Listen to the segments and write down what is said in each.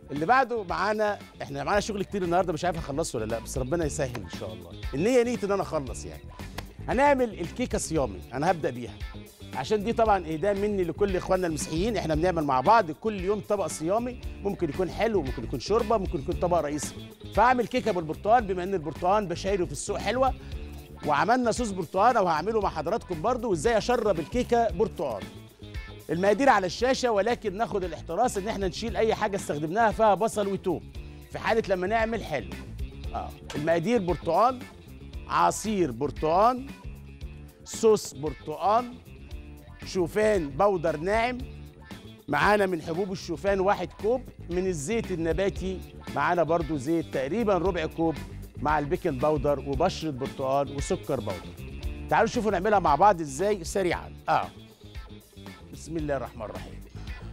اللي بعده معانا، احنا معانا شغل كتير النهارده، مش عارف اخلصه ولا لا، بس ربنا يسهل ان شاء الله. النيه نيه ان انا اخلص يعني. هنعمل الكيكه صيامي، انا هبدا بيها عشان دي طبعا اهداء مني لكل اخواننا المسيحيين. احنا بنعمل مع بعض كل يوم طبق صيامي، ممكن يكون حلو، ممكن يكون شوربه، ممكن يكون طبق رئيسي. فاعمل كيكه بالبرتقال، بما ان البرتقال بشايره في السوق حلوه، وعملنا صوص برتقال وهعمله مع حضراتكم برضو، وازاي اشرب الكيكه برتقال. المقادير على الشاشه، ولكن ناخد الاحتراس ان احنا نشيل اي حاجه استخدمناها فيها بصل وتوم في حاله لما نعمل حلو. المقادير: برتقال، عصير برتقال، صوص برتقال، شوفان بودر ناعم، معانا من حبوب الشوفان 1 كوب، من الزيت النباتي معانا برضو زيت تقريبا ربع كوب، مع البيكنج باودر وبشرة برتقال وسكر بودر. تعالوا نشوفوا نعملها مع بعض ازاي سريعا. بسم الله الرحمن الرحيم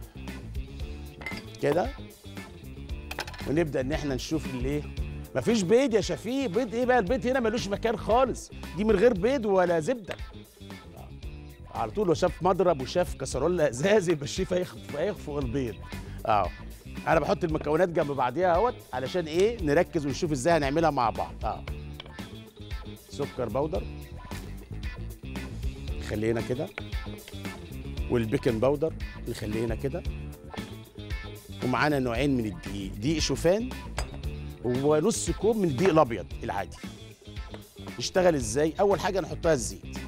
كده. ونبدا ان احنا نشوف الايه. مفيش بيض يا شفيق، بيض ايه بقى؟ البيض هنا ملوش مكان خالص، دي من غير بيض ولا زبده. على طول لو شاف مضرب وشاف كسرولة ازاز يبقى الشيف هيخفق البيض. انا بحط المكونات جنب بعضيها اهوت علشان ايه؟ نركز ونشوف ازاي هنعملها مع بعض. سكر بودر نخليه هنا كده، والبيكنج باودر نخليه هنا كده، ومعانا نوعين من الدقيق، دقيق شوفان ونص كوب من الدقيق الابيض العادي. يشتغل ازاي؟ اول حاجه نحطها الزيت،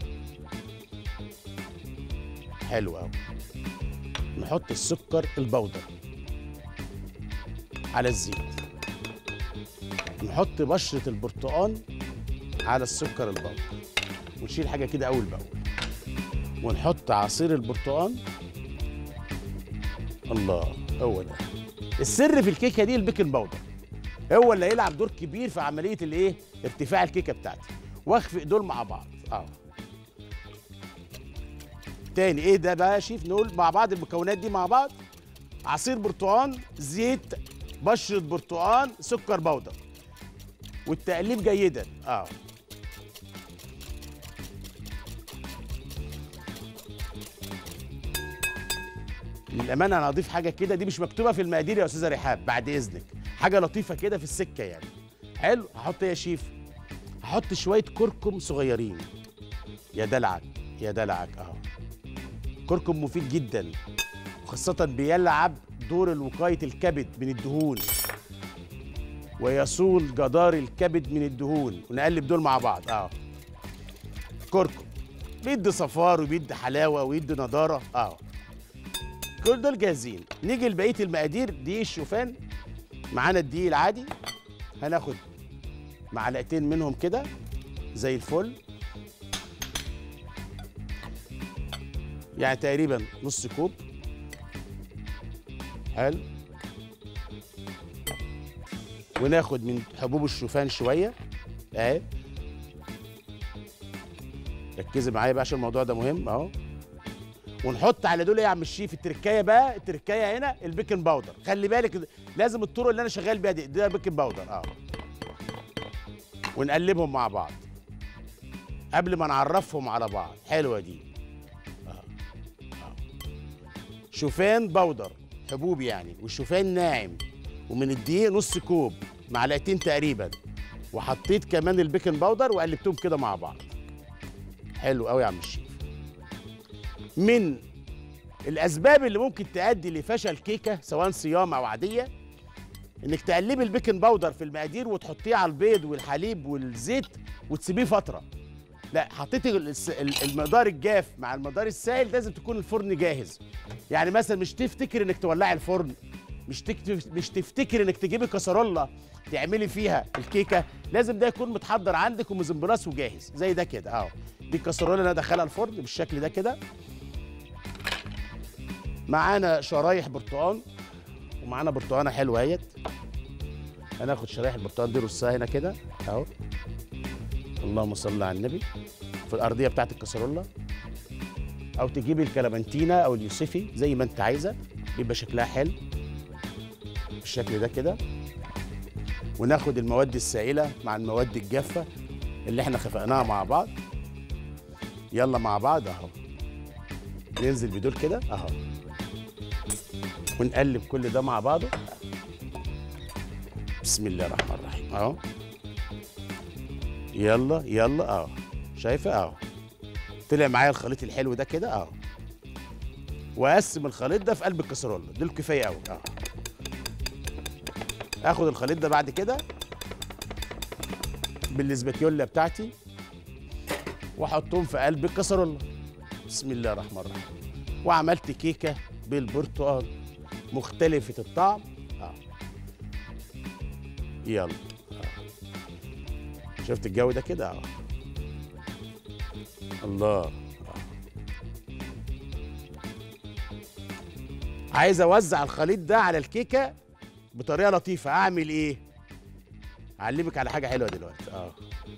حلو قوي. نحط السكر البودر على الزيت، نحط بشرة البرتقال على السكر البودر، ونشيل حاجة كده أول بأول، ونحط عصير البرتقال. الله، هو ده السر في الكيكة دي. البيكنج باودر هو اللي هيلعب دور كبير في عملية الايه؟ ارتفاع الكيكة بتاعتي. واخفق دول مع بعض. تاني ايه ده بقى يا شيف؟ نقول مع بعض المكونات دي مع بعض: عصير برتقال، زيت، بشرة برتقال، سكر بودر، والتقليب جيدا. للامانه انا هضيف حاجه كده، دي مش مكتوبه في المقادير يا استاذه رحاب، بعد اذنك، حاجه لطيفه كده في السكه يعني. حلو. هحط ايه يا شيف؟ هحط شويه كركم صغيرين. يا دلعك يا دلعك. كركم مفيد جدا، وخاصه بيلعب دور وقايه الكبد من الدهون، ويصون جدار الكبد من الدهون. ونقلب دول مع بعض. كركم بيدي صفار وبيدي حلاوه ويدي نضاره. كل دول جاهزين. نيجي لبقيه المقادير: دقيق الشوفان، معانا الدقيق العادي، هناخد معلقتين منهم كده زي الفل، يعني تقريبا نص كوب. حلو. وناخد من حبوب الشوفان شويه اهي، ركزي معايا بقى عشان الموضوع ده مهم اهو. ونحط على دول ايه يا عم الشيف؟ التركايه بقى، التركايه هنا البيكنج باودر. خلي بالك لازم الطرق اللي انا شغال بيها دي، ده بيكنج باودر. ونقلبهم مع بعض قبل ما نعرفهم على بعض. حلوه دي. شوفان بودر حبوب يعني، والشوفان ناعم، ومن الدقيق نص كوب، معلقتين تقريبا، وحطيت كمان البيكنج باودر وقلبتهم كده مع بعض. حلو قوي يا عم الشيف. من الاسباب اللي ممكن تؤدي لفشل كيكه سواء صيام او عاديه، انك تقلبي البيكنج باودر في المقادير وتحطيه على البيض والحليب والزيت وتسيبيه فتره. لا، حطيتي المقدار الجاف مع المقدار السائل، لازم تكون الفرن جاهز. يعني مثلا مش تفتكر انك تولعي الفرن، مش تفتكر انك تجيبي كسرولة تعملي فيها الكيكه، لازم ده يكون متحضر عندك ومزمبراس وجاهز زي ده كده. دي الكسرولة اللي انا ادخلها الفرن بالشكل ده كده. معانا شرايح برتقال، ومعانا برتقانه حلوه اهيت. هناخد شرايح البرتقال دي رصها هنا كده اهو، اللهم صل على النبي، في الارضيه بتاعت الكسرولة، او تجيبي الكلامنتينا او اليوسفي زي ما انت عايزه، بيبقى شكلها حلو بالشكل ده كده. وناخد المواد السائله مع المواد الجافه اللي احنا خفقناها مع بعض. يلا مع بعض اهو، ننزل بدول كده اهو، ونقلب كل ده مع بعضه. بسم الله الرحمن الرحيم اهو. يلا يلا اهو، شايفه اهو، طلع معايا الخليط الحلو ده كده اهو. واقسم الخليط ده في قلب الكسرونه، دول كفايه قوي اهو. اخد الخليط ده بعد كده بالاسباتيولا بتاعتي واحطهم في قلب الكسرونه. بسم الله الرحمن الرحيم. وعملت كيكه بالبرتقال مختلفه الطعم اه. يلا شفت الجو ده كده اه. الله عايز اوزع الخليط ده على الكيكه بطريقه لطيفه. اعمل ايه؟ اعلمك على حاجه حلوه دلوقتي اه.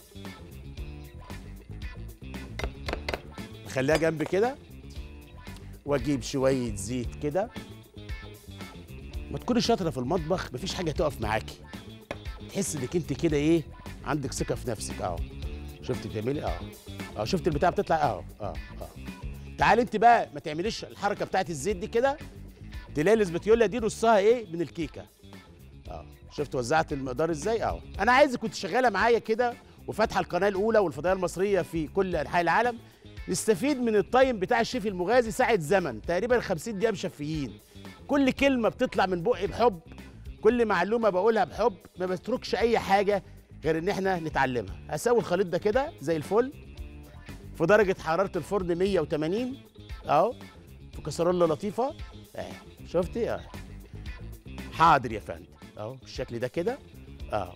اخليها جنب كده واجيب شويه زيت كده. ما تكوني شاطره في المطبخ مفيش حاجه تقف معاكي، تحس انك انت كده ايه، عندك ثقه في نفسك اهو. شفت تعملي اه شفت البتاع بتطلع اه. تعالي انت بقى ما تعمليش الحركه بتاعت الزيت دي كده، تلاقي الاسباتيولا دي نصها ايه من الكيكه اه. شفت وزعت المقدار ازاي اهو. انا عايزك كنت شغاله معايا كده وفاتحه القناه الاولى والفضائيه المصريه في كل انحاء العالم، نستفيد من التايم بتاع الشيف المغازي ساعه زمن تقريبا 50 دقيقه مشفيين. كل كلمه بتطلع من بقي بحب، كل معلومه بقولها بحب، ما بتركش اي حاجه غير ان احنا نتعلمها. هسوي الخليط ده كده زي الفل في درجه حراره الفرن 180 اهو، في كسرونه لطيفه شفتي حاضر يا فندم اهو بالشكل ده كده اهو.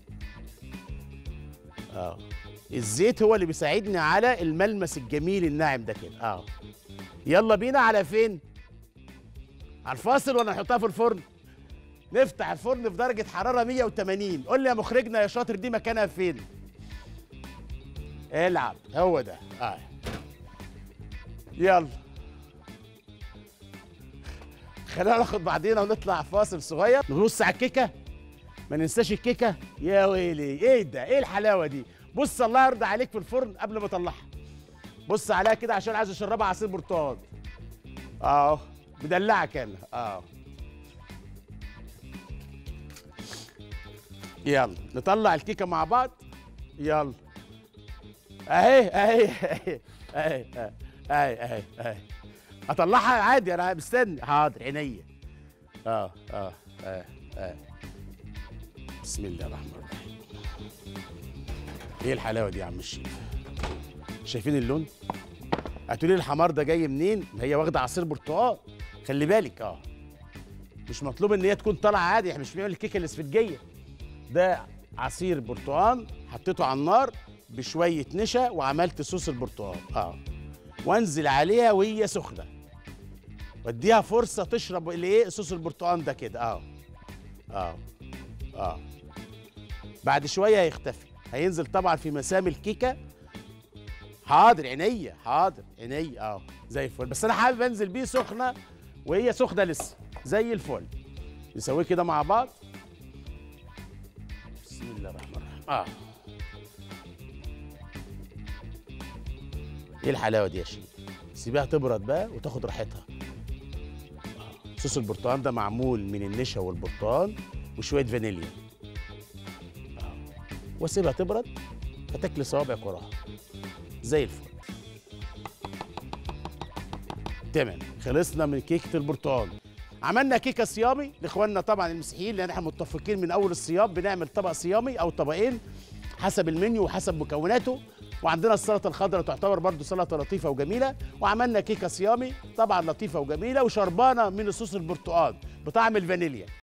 الزيت هو اللي بيساعدني على الملمس الجميل الناعم ده كده اهو. يلا بينا على فين؟ على الفاصل ولا نحطها في الفرن؟ نفتح الفرن في درجة حرارة 180. قول لي يا مخرجنا يا شاطر دي مكانها فين؟ العب هو ده يلا خلينا ناخد بعضينا ونطلع فاصل صغير. نبص على الكيكة، ما ننساش الكيكة. يا ويلي ايه ده؟ ايه الحلاوة دي؟ بص الله يرضى عليك في الفرن قبل ما اطلعها. بص عليها كده عشان عايز اشربها عصير برتقال اهو. بدلعك انا يلا نطلع الكيكه مع بعض. يلا اهي اطلعها عادي انا مستني. حاضر عينيا اه. بسم الله الرحمن الرحيم. ايه الحلاوه دي يا عم الشيف؟ شايفين اللون؟ هتقولي الحمار ده جاي منين؟ ما هي واخده عصير برتقال، خلي بالك مش مطلوب ان هي تكون طالعه عادي، احنا مش بنعمل الكيكه الاسفنجيه. ده عصير برتقال حطيته على النار بشويه نشا وعملت صوص البرتقال وانزل عليها وهي سخنه واديها فرصه تشرب الايه صوص البرتقال ده كده بعد شويه هيختفي، هينزل طبعا في مسام الكيكه. حاضر عينيا حاضر عينيا زي الفل، بس انا حابب انزل بيه سخنه وهي سخنه لسه زي الفل. نسويه كده مع بعض. بسم الله الرحمن الرحيم ايه الحلاوه دي يا شيخ؟ سيبيها تبرد بقى وتاخد راحتها. صوص البرتقال ده معمول من النشا والبرتقال وشويه فانيليا واسيبها تبرد هتاكلي صوابعك وراها زي الفل. تمام، خلصنا من كيكه البرتقال. عملنا كيكه صيامي لاخواننا طبعا المسيحيين، لان احنا متفقين من اول الصيام بنعمل طبق صيامي او طبقين حسب المنيو وحسب مكوناته. وعندنا السلطه الخضراء تعتبر برضو سلطه لطيفه وجميله. وعملنا كيكه صيامي طبعا لطيفه وجميله وشربانه من صوص البرتقال بطعم الفانيليا.